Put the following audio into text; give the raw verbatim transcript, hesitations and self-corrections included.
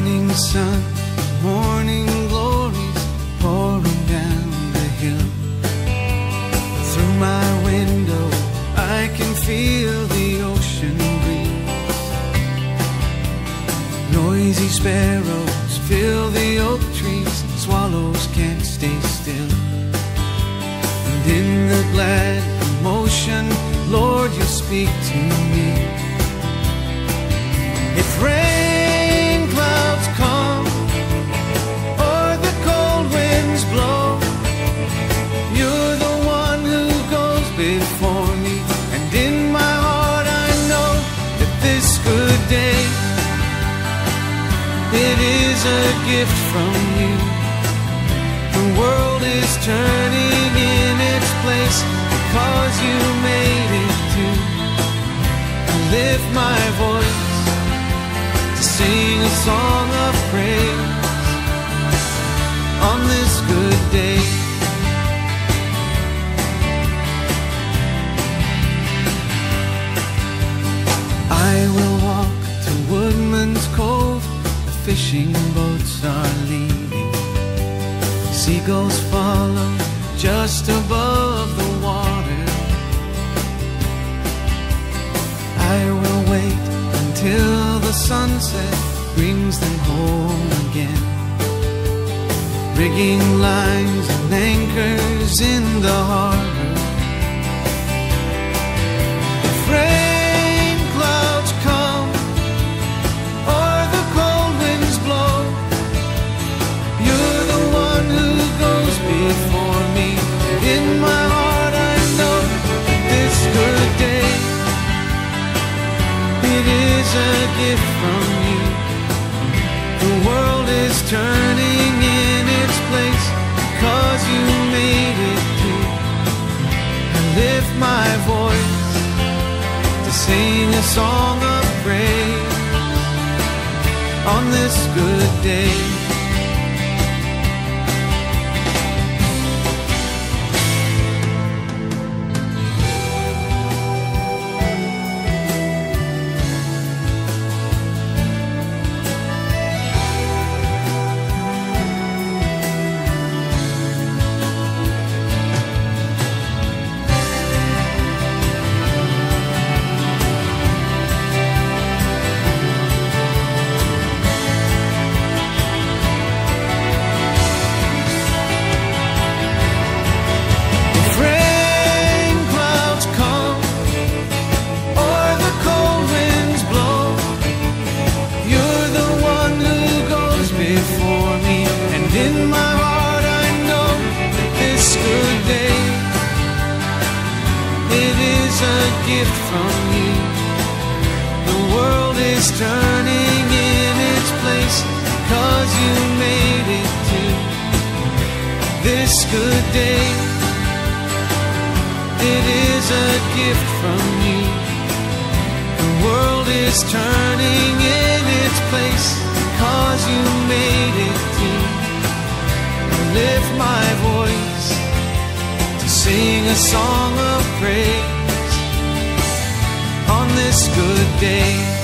morning sun, morning glories pouring down the hill. Through my window I can feel the ocean breeze. Noisy sparrows fill the oak trees, swallows can't stay still. And in the glad commotion, Lord, you speak to me. If rain clouds come or the cold winds blow, you're the one who goes before me. And in my heart I know that this good day, it is a gift from you. The world is turning in its place because you made it to. I lift my voice to sing a song of praise on this good day. I will walk to Woodman's Cove, the fishing boats are leaving. Seagulls follow just above the water. I will wait until the sunset brings them home again. Rigging lines and anchors in the harbor. If rain clouds come or the cold winds blow, you're the one who goes before me. In my heart I know this good day, it is a gift from you. The world is turning in its place because you made it to. I lift my voice to sing a song of praise on this good day. Gift from you. The world is turning in its place because you made it to this good day. It is a gift from you. The world is turning in its place because you made it to. I lift my voice to sing a song of praise on this good day.